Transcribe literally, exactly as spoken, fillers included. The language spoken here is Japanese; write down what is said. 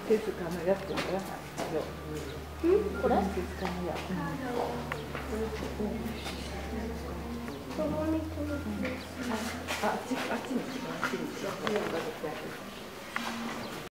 手塚のやつだよ。 うん、これ？ 手塚のやつ。 ここに。 あ、あっち、あっちに。あっちに。